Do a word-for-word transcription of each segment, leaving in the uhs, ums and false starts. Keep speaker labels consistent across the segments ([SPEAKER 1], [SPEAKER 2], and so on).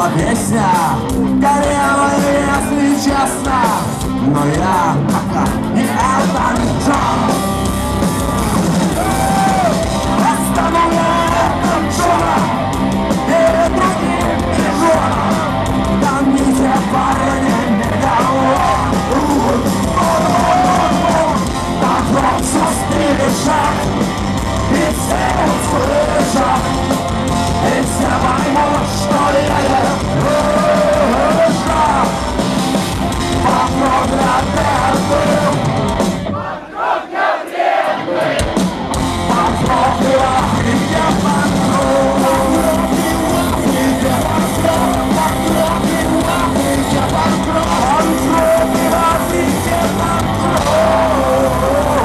[SPEAKER 1] была песня, горела, если честно, но я пока не Элтон Джон. Остановлю Элтон Джона перед другим пижоном. Томите, парни, мегафон. Вокруг застыли шаг, и все услышат, и все поймут, что я не рыжа. Вокруг Гаврил был, вокруг Гаврил был, вокруг и в Африке вокруг, вокруг и в Африке вокруг, вокруг и в Африке вокруг, вокруг и в Африке вокруг.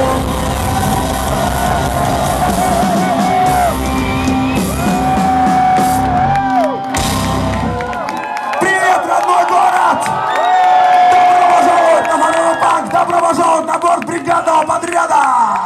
[SPEAKER 1] Добро пожаловать на борт бригадного подряда!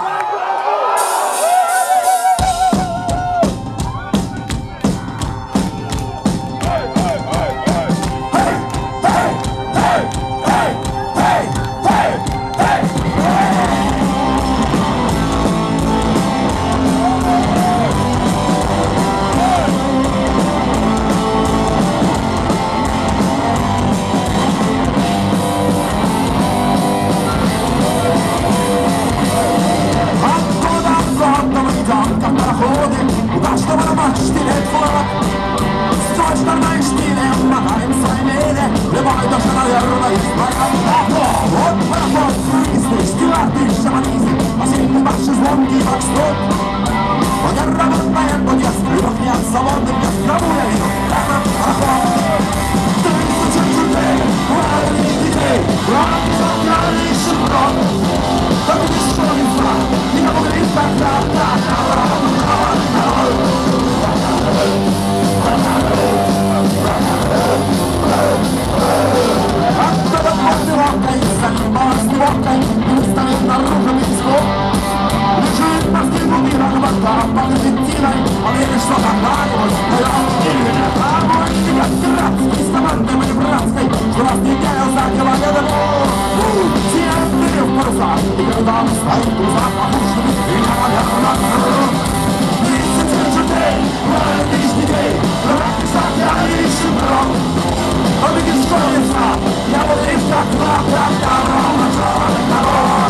[SPEAKER 1] Удачного на мачте нет флаг. Срочно на штиле мотаем свои мили. Любой даже, наверное, есть враг. Вот пароход, круизный, стюарты, шаманизм. Осенний марш и звонкий фокстрот. Водоработная подъезд, любовь нет, свободный нет. Кому я вижу? Это пароход. Тысячи людей, правильных детей. Правильный закрытый шифрон. Так и что не знаю, не могли тогда, да, да, да. Оттуда мордевокой, занимал сневокой, и выставил наружу миску. Лежит на снегу мира вода под Аргентиной, а веришь, что когда-нибудь вперед или нет. А мой тебя пиратский, с командой моей братской, что раз в неделю за километр. Съездили в паруса, и когда он стоит в грузах, опущенный, и я, наверное, тысячи людей, молодых детей, рабы закрыли шифрон. Но видишь, что я знал, я был лишь как два, как корова, черный корова.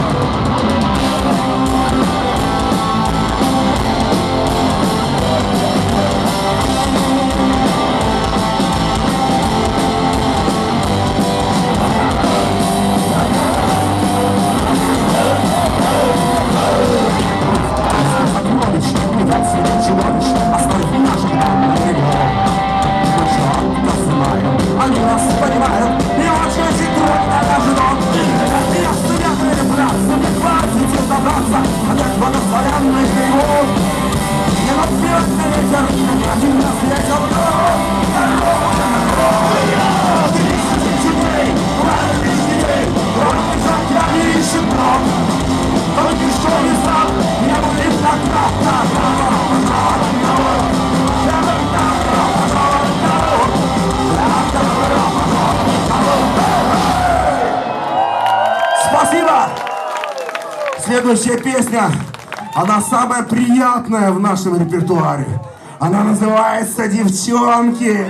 [SPEAKER 1] Они нас понимают, и очень трудно даже дом. Я себя перебраться, не хватит добраться, а нет благословенных берегов. Не напьет на ветер, ни один раз ветер дорог. Тысячи людей, правильных детей, кроме закряли и шипром. Только что не знал, не были так правда, спасибо! Следующая песня, она самая приятная в нашем репертуаре. Она называется «Девчонки».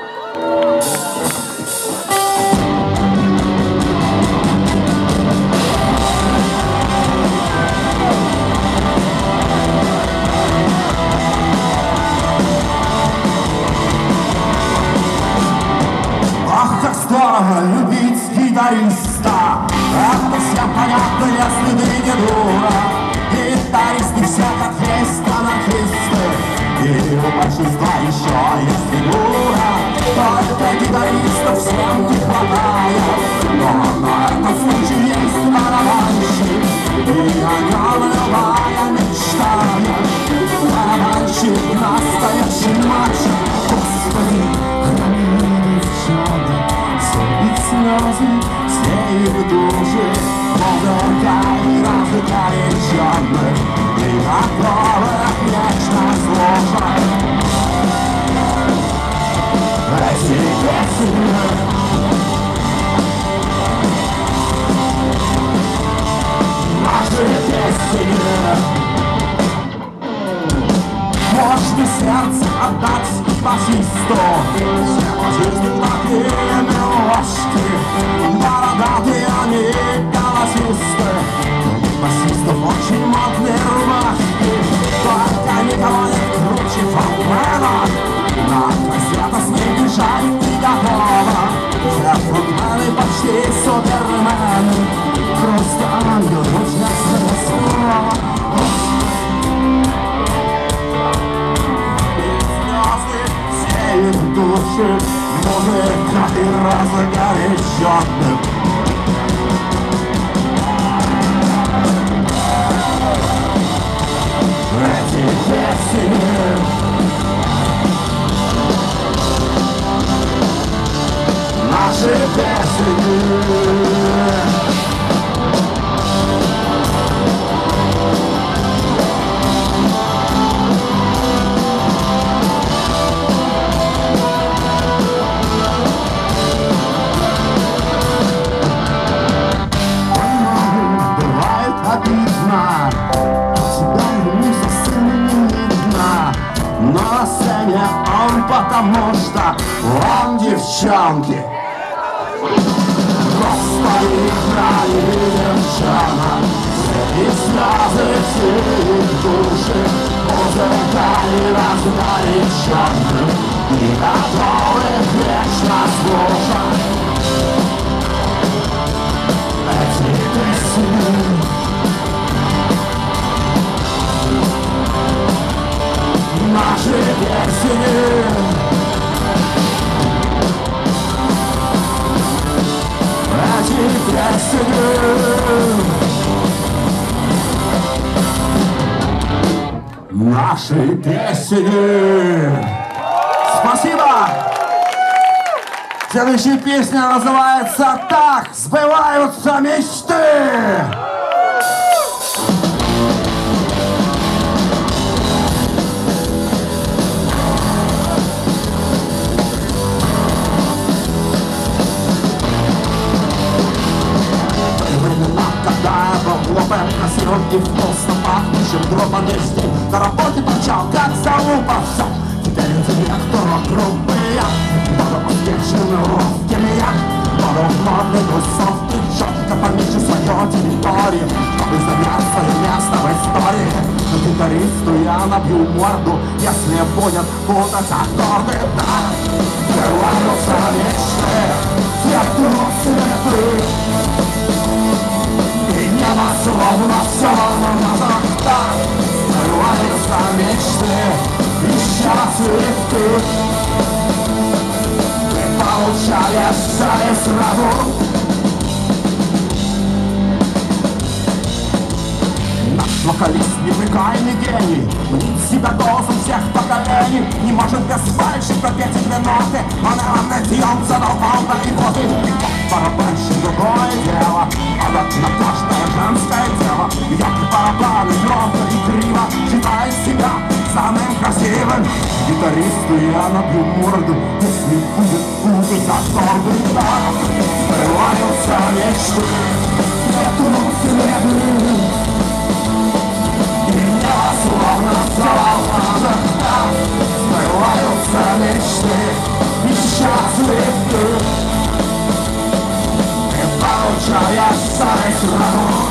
[SPEAKER 1] Ах, как здорово любить гитариста. Это всем понятно, если ты не дура. Гитаристы все как есть анархисты, и у большинства еще есть фигура. Только гитаристов всем не хватает, но на этот случай есть барабанщик, и о нем любая мечтает. Барабанщик настоящий мачо. Господи, храни девчонок, все их слезы, все их души, музыка и музыка речённых, и готовы вечно слушать. эти песни. Наши песни. Можно сердце отдать басисту, все жизни такие милашки, бородатые они голосисты. Басистов очень модные рубашки, только никого не круче фронтмена. На кассета с ним бежать не готова, все фронтмены почти супермены. Просто ангел, очень слова. Сеет души, музыка и разгоряченным. Эти песни наши песни. Обидно, тебя ему совсем не видно. Но на сцене он потому что он девчонки. Господи, играли девчонок, и слезы сеют души. Музыка и разгоряченных, не готовых вечно слушать эти песни. Наши песни. Эти песни. Наши песни. Спасибо. Следующая песня называется «Так сбываются мечты». Красивым и вкусно пахнущим дробом весь день на работе торчал, как залупался. Теперь директор вокруг меня, буду успешным русским я. Буду в модной тусовке четко помечу свою территорию, чтобы занять свое место в истории. Но гитаристу я набью морду, если будет путать аккорды. Да, сбываются мечты, цвету цветы. Небо словно все назад, так срываются мечты, ища цветы. И получается и сразу. Наш вокалист неприкаянный гений, мнит себя голосом всех поколений. Не может без пальчик пропеть две ноты, но на ранете он задолбал до икоты. Барабанщик другое дело, а вот на каждое женское дело. Яркий барабан громко и криво считает себя самым красивым. Гитаристу я набью морду, если будет путать аккорды. Так срываются мечты, свету цветы. И небо словно солнце, так срываются мечты, ища цветы. Получается и сразу.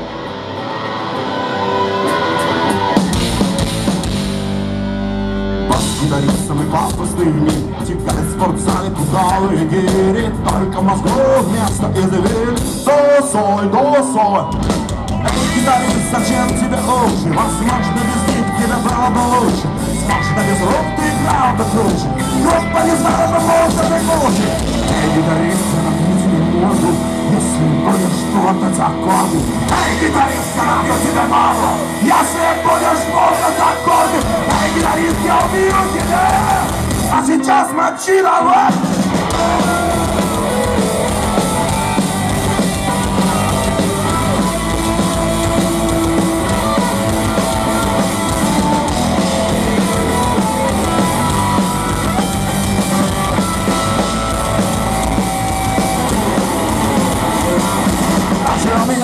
[SPEAKER 1] Бас-гитаристом и пафосный миг текает в спортзале кудалые гири. Только в мозгу вместо извилин до-соль, до-соль. Эй, гитарист, зачем тебе уши? Возможно, без них тебе было бы лучше. Возможно, без рук ты играл бы круче. Группа не знала бы, можно ты круче. Эй, гитарист, набью тебе морду, если будешь путать аккорды. Эй, гитарист, я набью тебе морду, если будешь путать аккорды. Эй, гитарист, я убью тебя, а сейчас мочи давай.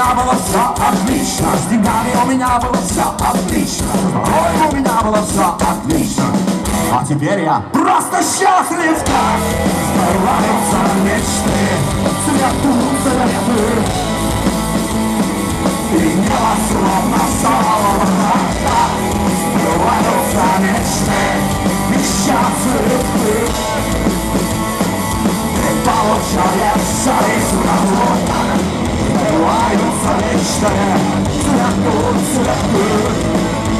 [SPEAKER 1] меня было все отлично, с деньгами у меня было все отлично, со здоровьем у меня было все отлично. А теперь я просто счастлив, как сбываются мечты, цветут цветы, и небо словно солнце, сбываются мечты, и счастливы. И получается из работы, сбываются мечты, цветут цветы.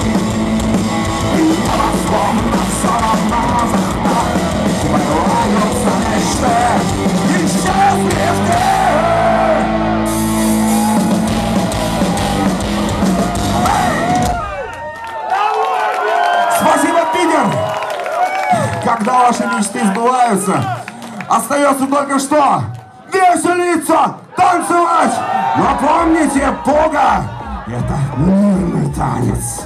[SPEAKER 1] И небо словно солнце, сбываются мечты, и счастливы. Спасибо, Питер! Когда ваши мечты сбываются, остается только что веселиться, танцевать! Но помните, Бога — это мирный танец.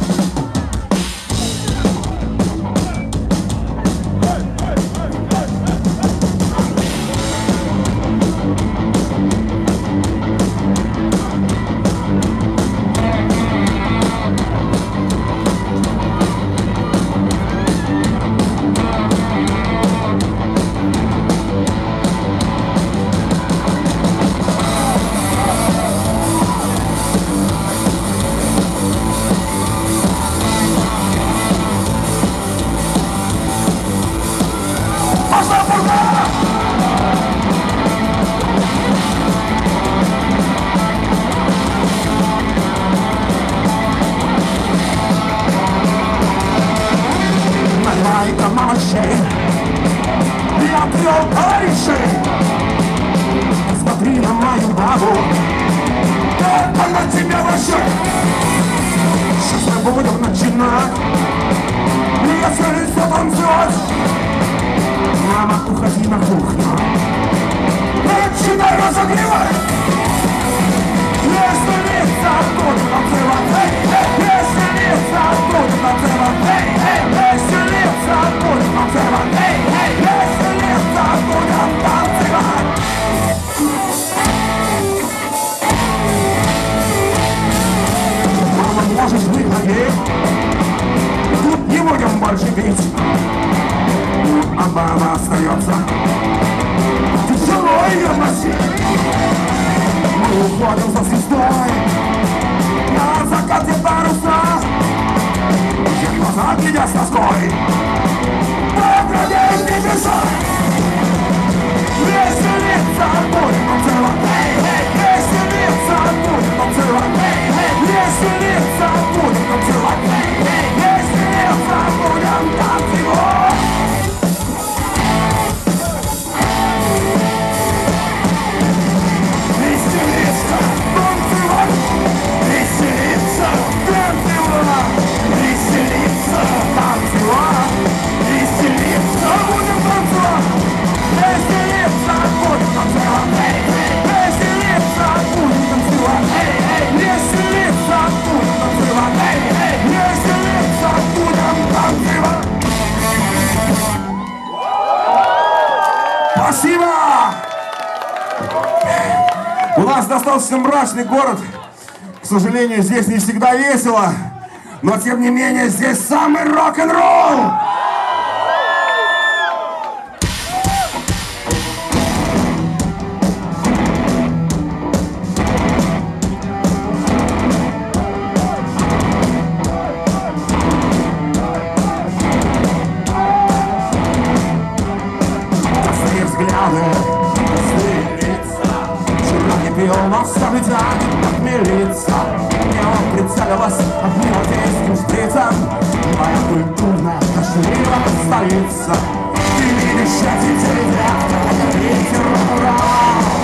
[SPEAKER 1] Я пьел товарищей, смотри на мою бабу, как она тебя вообще. Сейчас мы будем начинать, если все танцевать. Мама, уходи на кухню, начинай разогревать. Если лица будут танцевать, если лица будут танцевать, если лица будут танцевать, если лица будут танцевать. Мама, можешь выходить, тут не будем больше пить. А баба остается, тяжело ее носить. Мы уходим за звездой, на закате паруса, где глаза глядят с тоской, поградеют небеса. Веселиться будем танцевать, веселиться будем танцевать, веселиться будем танцевать, веселиться будем танцевать. Веселиться, танцевать, веселиться, танцевать, веселиться, танцевать, веселиться, будем танцевать, веселиться, будем танцевать, веселиться, будем танцевать, веселиться, будем танцевать, веселиться, будем танцевать. Спасибо! У нас достаточно мрачный город. К сожалению, здесь не всегда весело. Но, тем не менее, здесь самый рок-н-ролл! Простые взгляды, простые лица. Вчера не пил, но все тянет отмелиться. Мне он прицелилась одним армейским шприцем. Моя культурная, дождливая столица. Ты видишь эти телетряпки, это ветер рок-н-ролл.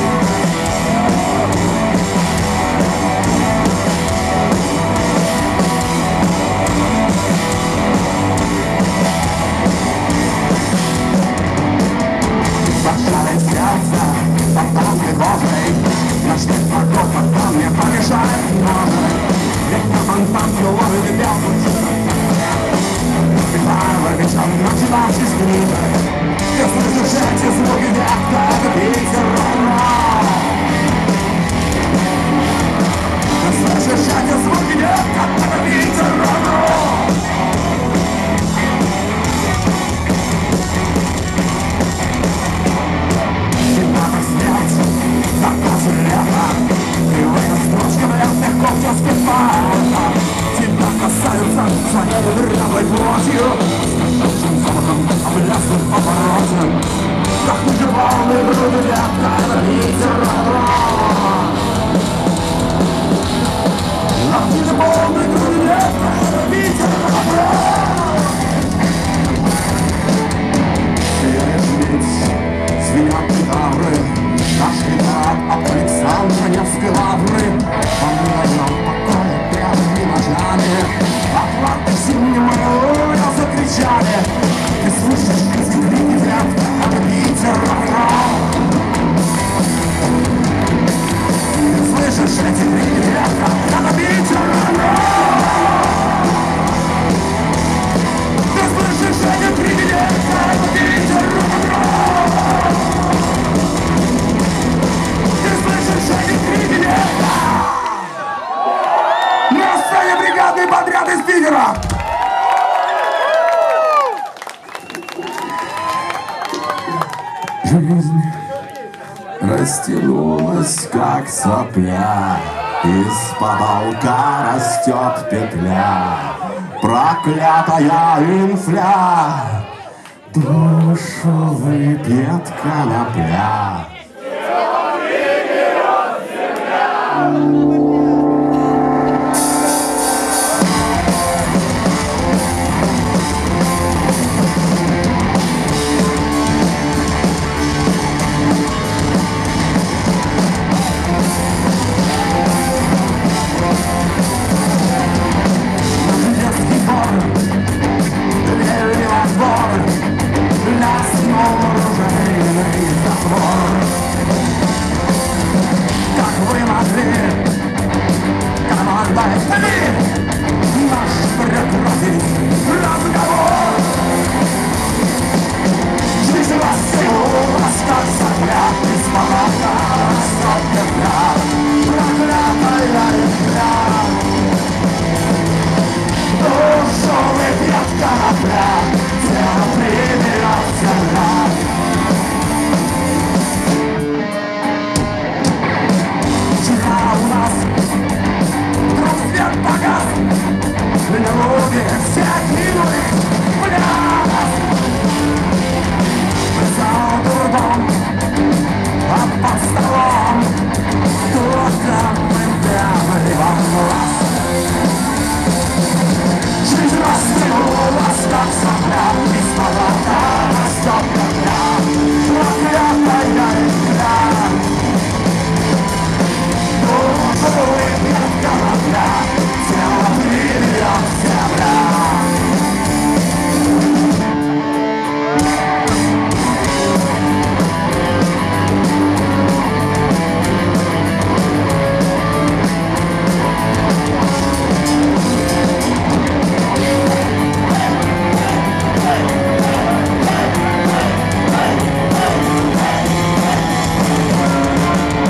[SPEAKER 1] Большая сердце, потом глубокой. Наш нет погода, потом мне помешает ножи. Ведь на фонтан филовый ребят Пивая вечером начинался с книгой. Если слышите звуки ветка, это ветер рок-н-ролл. царит рядовой плотью, с запахом облясных поворотен. Вдохните полные груди лета, это ветер ровно. Вдохните полные груди лета, это ветер ровно. Звенят гитары, наш летат от Александра Невской лавры. По мирам покоя белыми ночами Атланты зимним моря закричали. Ты слышишь эти крики ветра, это ветер ровно. Ты слышишь эти крики ветра, это ветер ровно. Ты слышишь эти крики ветра, это ветер ровно. На сцене бригадный подряд из Питера! Жизнь растянулась, как сопля, из потолка растет петля, проклятая инфля, душу выпьет конопля.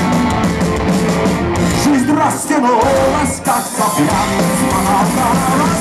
[SPEAKER 1] Растянулась, как сопля,